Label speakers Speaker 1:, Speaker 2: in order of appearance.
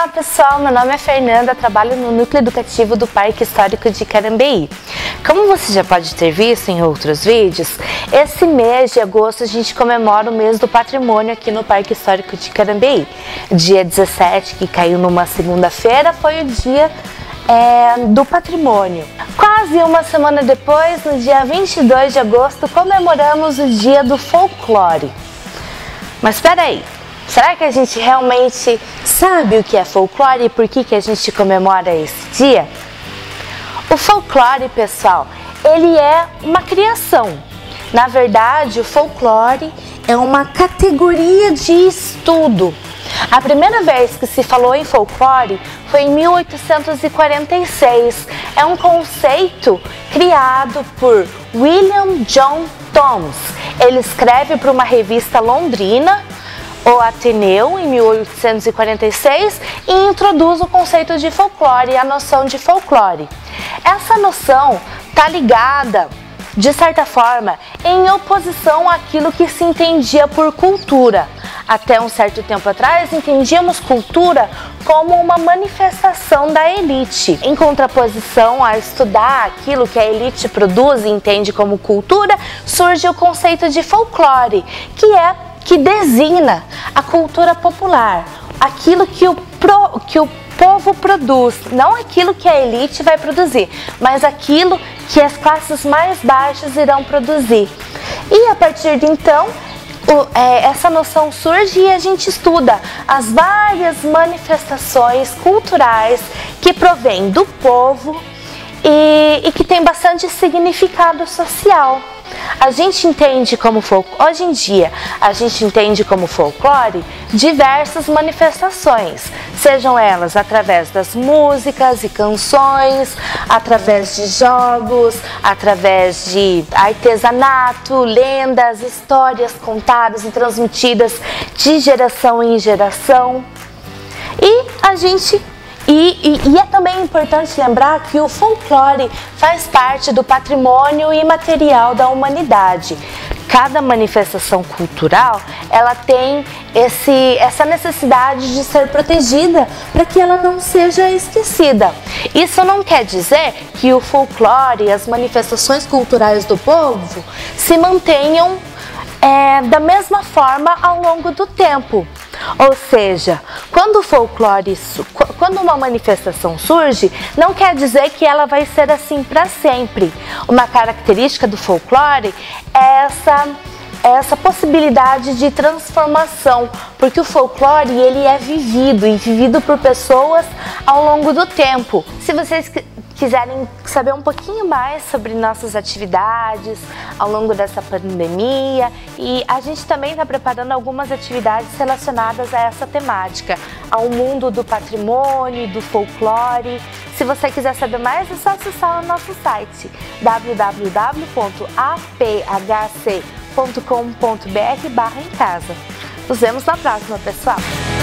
Speaker 1: Olá pessoal, meu nome é Fernanda, trabalho no Núcleo Educativo do Parque Histórico de Carambeí. Como você já pode ter visto em outros vídeos, esse mês de agosto a gente comemora o mês do patrimônio aqui no Parque Histórico de Carambeí. Dia 17, que caiu numa segunda-feira, foi o dia do patrimônio. Quase uma semana depois, no dia 22 de agosto, comemoramos o dia do folclore. Mas espera aí! Será que a gente realmente sabe o que é folclore e por que a gente comemora esse dia? O folclore, pessoal, ele é uma criação. Na verdade, o folclore é uma categoria de estudo. A primeira vez que se falou em folclore foi em 1846. É um conceito criado por William John Thoms. Ele escreve para uma revista londrina, o Ateneu, em 1846, e introduz o conceito de folclore e a noção de folclore. Essa noção está ligada, de certa forma, em oposição àquilo que se entendia por cultura. Até um certo tempo atrás, entendíamos cultura como uma manifestação da elite. Em contraposição a estudar aquilo que a elite produz e entende como cultura, surge o conceito de folclore, que designa a cultura popular, aquilo que o povo produz, não aquilo que a elite vai produzir, mas aquilo que as classes mais baixas irão produzir. E a partir de então, essa noção surge e a gente estuda as várias manifestações culturais que provêm do povo e que tem bastante significado social. A gente entende como hoje em dia, a gente entende como folclore diversas manifestações, sejam elas através das músicas e canções, através de jogos, através de artesanato, lendas, histórias contadas e transmitidas de geração em geração. E é também importante lembrar que o folclore faz parte do patrimônio imaterial da humanidade. Cada manifestação cultural, ela tem essa necessidade de ser protegida para que ela não seja esquecida. Isso não quer dizer que o folclore e as manifestações culturais do povo se mantenham da mesma forma ao longo do tempo. Ou seja, quando uma manifestação surge, não quer dizer que ela vai ser assim para sempre. Uma característica do folclore é essa possibilidade de transformação, porque o folclore ele é vivido por pessoas ao longo do tempo. Se vocês quiserem saber um pouquinho mais sobre nossas atividades ao longo dessa pandemia, e a gente também está preparando algumas atividades relacionadas a essa temática, ao mundo do patrimônio, do folclore. Se você quiser saber mais, é só acessar o nosso site www.aphc.com.br/em casa. Nos vemos na próxima, pessoal!